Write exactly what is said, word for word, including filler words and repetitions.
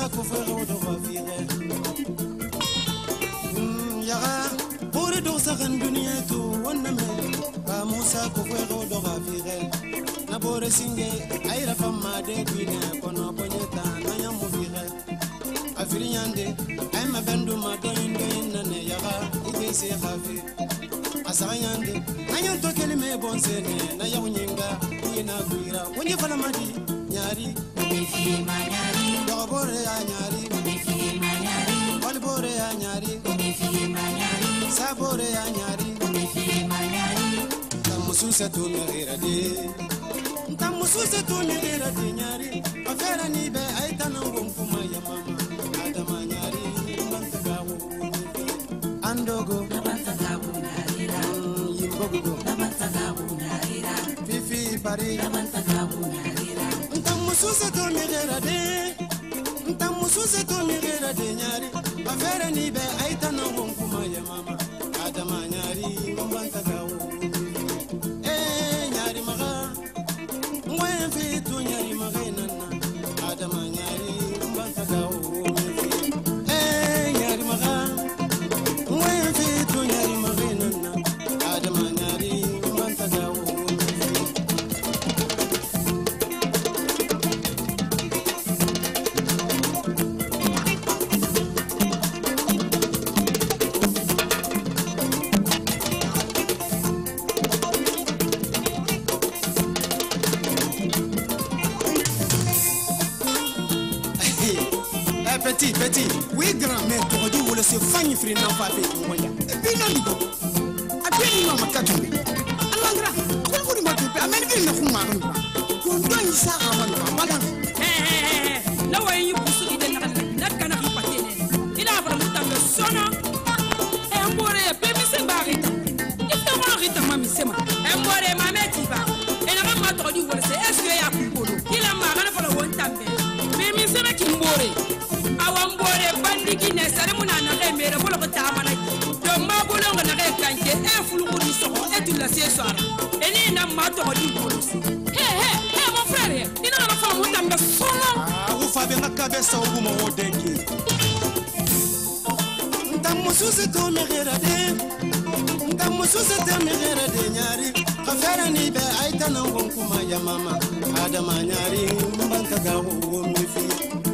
Musa ko fero do rafire yaga bore do sagan dunia to wonna me ba Musa ko fero do rafire na bore singe ayra famma de dina kono bonyeta na nyamu vire afiri nyande ay ma bendu ma doyin doyin na ne yaga ide se khafi asanyande anyon to kelime bonsene na yawnyinga ina guira wonye fala madi nyari Mefi manyari, dobore ya nyari mefi manyari, walbore ya nyari mefi manyari, sabore ya nyari mefi manyari. tamususa to merira de tamususa to merira de nyari afera ni be aitana ngomfuma ya mama adama nyari mantagawo andogo Nabantagabu narira, yimbogo nabantagabu narira, fifi bari nabantagabu narira. tamususa to merira de tamususa to merira de nyari afera ni be aitana ngomfuma ya mama adama nyari mantagawo nyari maga ngwen fi tu nyari maga nana adama nyari mbanta gawo eh nyari maga ngwen fi tu nyari maga nana adama nyari mbanta gawo Petit, petit, oui grand-mère, tu aurais dû vous laisser fanny free n'en pas fait pour moi. Et puis non, digo. A peine non, ma catumbe. Alangra, quoi vous m'avez fait? Amène-le le fou marron. Qu'on doit y ça avant de madame. Eh, eh, eh, là où il y a une pousse qui est dans la canne qui passe. Il a vraiment dans le son. Et un bourré, bébé, c'est barrita. Il te rend rita, mamie, c'est moi. Un bourré, ma mère, tu vas. Et la maman t'a dit, est-ce qu'il y a plus beau? Il a marre pour le one time. Mais mais c'est qui bourré. Awambore bandiki ne sare muna na re mere bolo ko tamana do ma bolo ngana re kanke e fulu ko ni so e tu la se soara e ni na ma to di bolo he he he mon frère ina na fa mo tambe solo Ah, vous fabez ma cabeça au bout au dengue. Tamususa to merira de tamususa to merira de nyari afera ni be aitana ngonkuma ya mama adama nyari mbanta gawo mi fi